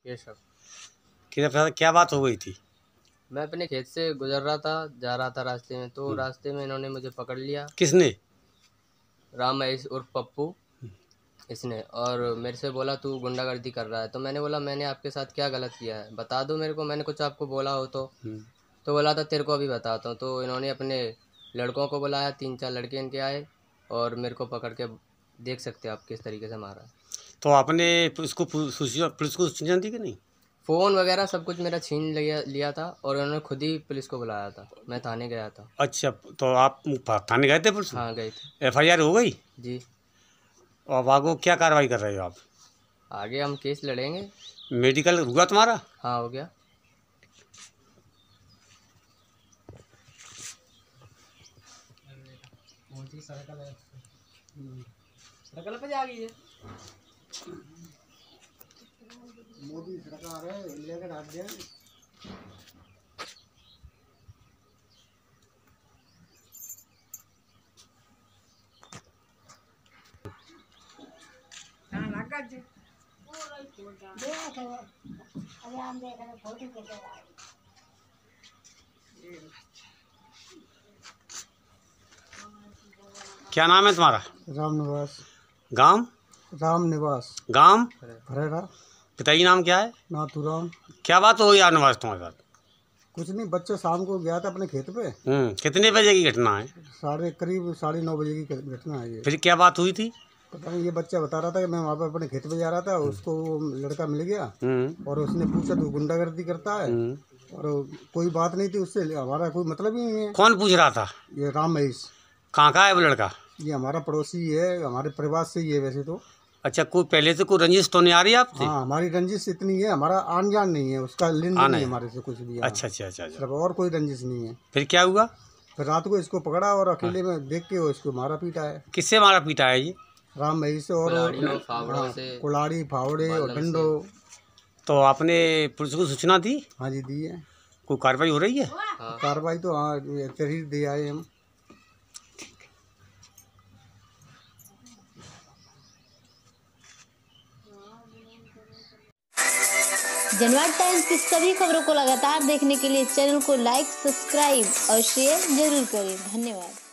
ये सब। क्या बात हो गई थी? मैं अपने खेत से गुजर रहा था, जा रहा था रास्ते में, तो रास्ते में इन्होंने मुझे पकड़ लिया। किसने? राम महेश उर्फ पप्पू इसने, और मेरे से बोला तू गुंडागर्दी कर रहा है। तो मैंने बोला मैंने आपके साथ क्या गलत किया है, बता दो मेरे को, मैंने कुछ आपको बोला हो तो बोला था तेरे को अभी बताता हूँ। तो इन्होंने अपने लड़कों को बुलाया, 3-4 लड़के इनके आए और मेरे को पकड़ के, देख सकते हैं आप किस तरीके से मारा। तो आपने इसको पुलिस को सूचना दी कि नहीं? फ़ोन वगैरह सब कुछ मेरा छीन लिया था और उन्होंने खुद ही पुलिस को बुलाया था। मैं थाने गया था। अच्छा, तो आप थाने गए थे पुलिस में? हाँ, गए थे। FIR हो गई? जी। और अब आगे क्या कार्रवाई कर रहे हो आप? आगे हम केस लड़ेंगे। मेडिकल हुआ तुम्हारा? हाँ, हो गया। सर्कल पे जा गई है। मोदी सरकार है, लेकर आ गया। क्या नाम है तुम्हारा? राम निवास। गांव? राम निवास। गांव? भरेरा। पिताजी नाम क्या है? नाथूराम। क्या बात हो गई यार निवास तुम्हारे साथ? कुछ नहीं, बच्चे शाम को गया था अपने खेत पे। कितने बजे की घटना है? करीब 9:30 बजे की घटना है ये। फिर क्या बात हुई थी? पता नहीं, ये बच्चा बता रहा था कि मैं वहाँ पे अपने खेत पे जा रहा था, उसको वो लड़का मिल गया और उसने पूछा तू गुंडागर्दी करता है, और कोई बात नहीं थी उससे, हमारा कोई मतलब ही नहीं है। कौन पूछ रहा था? ये राम महेश। कहाँ का है वो लड़का? ये हमारा पड़ोसी है, हमारे परिवार से ही है वैसे तो। अच्छा, कोई पहले से कोई रंजिश तो नहीं आ रही आपसे? हाँ, हमारी रंजिश इतनी है, हमारा आन जान नहीं है, उसका लिंक नहीं है हमारे से कुछ भी। अच्छा अच्छा अच्छा अच्छा। सिर्फ और कोई रंजिश नहीं है। फिर क्या हुआ? फिर रात को इसको पकड़ा और अकेले में देख के इसको मारा पीटा है। किससे मारा पीटा है ये? राम महेश और कुल्हाड़ी फावड़े और डंडो। तो आपने पुलिस को सूचना दी? हाँ जी, दी है। कोई कार्रवाई हो रही है? कार्रवाई तो हाँ तहरीर दे आए हम। जनवाद टाइम्स की सभी खबरों को लगातार देखने के लिए चैनल को लाइक, सब्सक्राइब और शेयर जरूर करें। धन्यवाद।